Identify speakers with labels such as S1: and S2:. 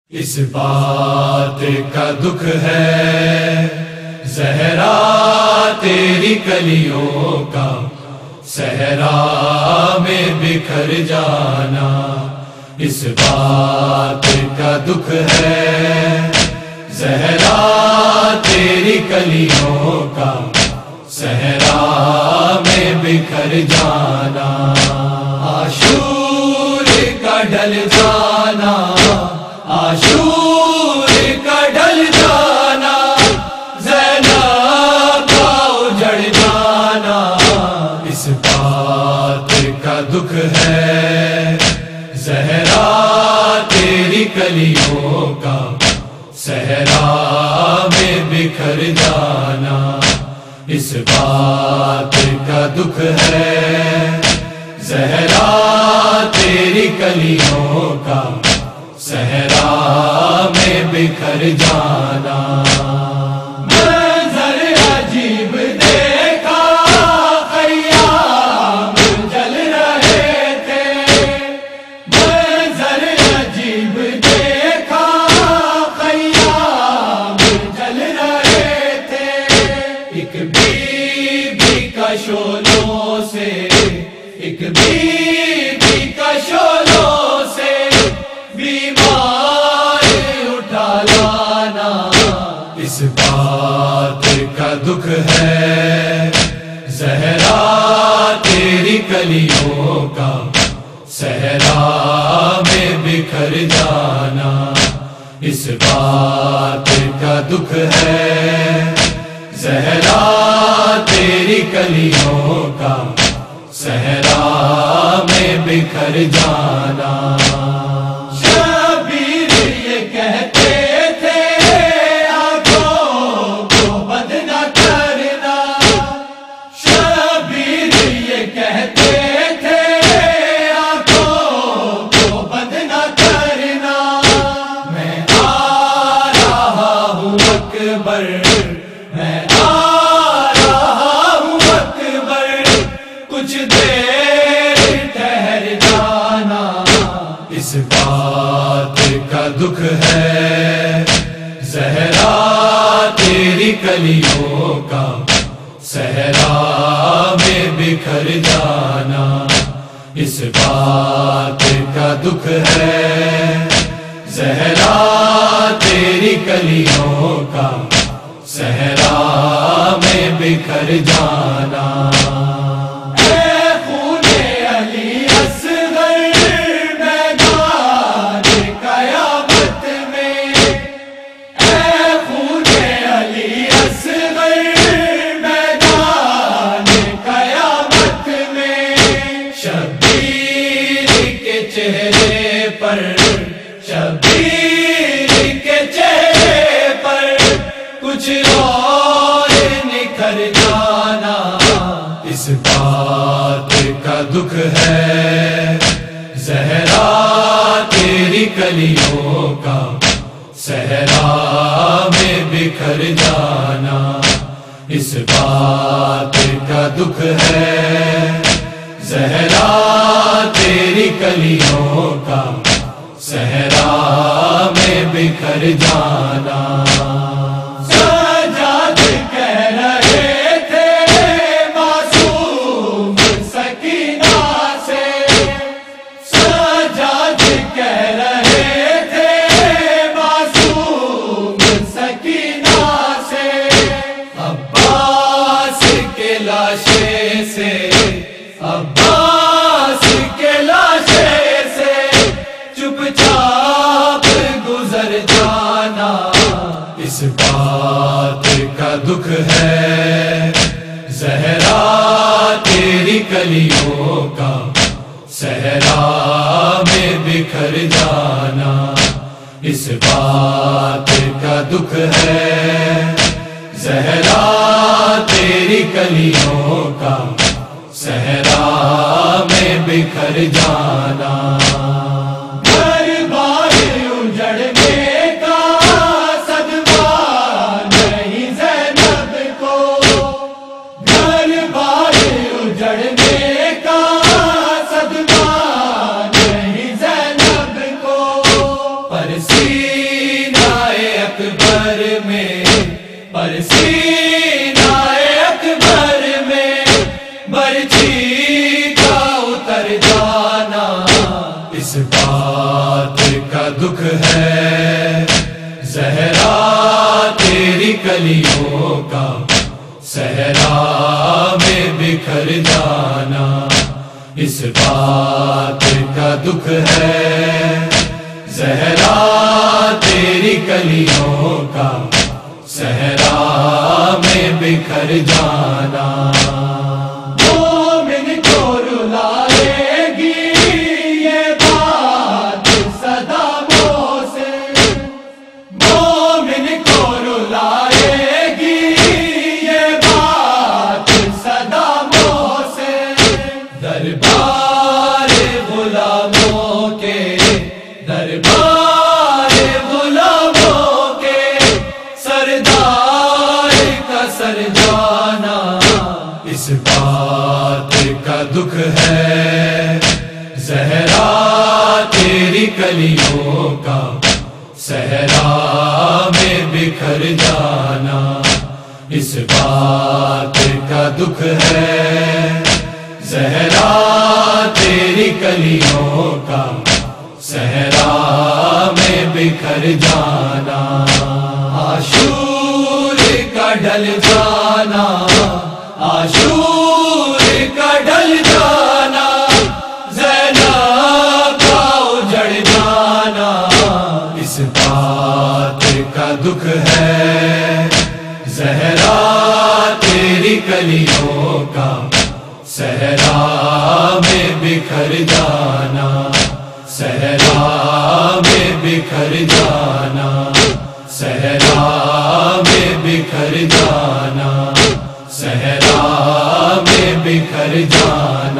S1: اس بات کا دکھ ہے زہرا تیری کلیوں کا صحرا میں بکھر جانا، اس بات کا دکھ ہے زہرا تیری کلیوں کا صحرا میں بکھر جانا، عاشور کا ڈھل جانا، عاشور کا ڈھل جانا، زینب کا اجڑ جانا، اس بات کا دکھ ہے زہرا تیری کلیوں کا صحرا میں بکھر جانا، اس بات کا دکھ ہے زہرا تیری کلیوں کا صحرا میں بکھر جانا۔ منظر عجیب دیکھا خیام جل رہے تھے، منظر عجیب دیکھا خیام جل رہے تھے، ایک بی بی کا شعلوں سے، ایک بی بی کا شعلوں سے بیمار اٹھا لانا، اس بات کا دکھ ہے زہرا تیری کلیوں کا صحرا میں بکھر جانا، اس بات کا دکھ ہے زہرا تیری کلیوں کا صحرا میں بکھر جانا۔ شبیر یہ کہتے تھے آنکھوں کو بند نہ کرنا، شبیر یہ کہتے تھے آنکھوں کو بند نہ کرنا، میں آ رہا ہوں اکبر، میں آ رہا ہوں اکبر، کچھ دیر ٹھہر جانا، اس بات کا دکھ ہے زہرا تیری کلیوں کا صحرا میں بکھر جانا، اس بات کا دکھ ہے زہرا تیری کلیوں کا صحرا میں بکھر جانا۔ چہرے پر شبیر کے چہرے پر کچھ اور نکھر جانا، اس بات کا دکھ ہے زہرا تیری کلیوں کا صحرا میں بکھر جانا، اس بات کا دکھ ہے زہرا تیری کلیوں کا صحرا میں بکھر جانا۔ سجاد کہہ رہے تھے معصوم سکینہ سے، سجاد کہہ رہے تھے معصوم سکینہ سے، عباس کے لاشے سے، عباس کے لاشے سے چپ چاپ گزر جانا، اس بات کا دکھ ہے زہرا تیری کلیوں کا صحرا میں بکھر جانا، اس بات کا دکھ ہے زہرا تیری کلیوں کا صحرا میں بکھر جانا۔ گھر بار اجڑنے کا صدمہ نہیں زینب کو، گھر بار اجڑنے کا صدمہ نہیں زینب کو، پر ہر سینہ اکبر میں برچھی کا اتر جانا، اس بات کا دکھ ہے زہرا تیری کلیوں کا صحرا میں بکھر جانا، اس بات کا دکھ ہے زہرا تیری کلیوں کا صحرا میں بکھر جانا۔ مومن کو رلائے گی یہ بات صداموں سے، مومن کو رلائے گی یہ بات صداموں سے، دربار غلاموں کے، دربار غلاموں کے سردار کا سر جانا، اس بات کا دکھ ہے زہرا تیری کلیوں کا صحرا میں بکھر جانا، اس بات کا دکھ ہے زہرا تیری کلیوں کا صحرا میں بکھر جانا۔ عاشور کا ڈل جانا، عاشور کا ڈل جانا، زینب کا اجڑ جانا، اس بات کا دکھ ہے زہرا تیری کلیوں کا صحرا میں بکھر جانا، صحرا میں بکھر جانا، صحرا میں بکھر جانا، صحرا میں بکھر جانا۔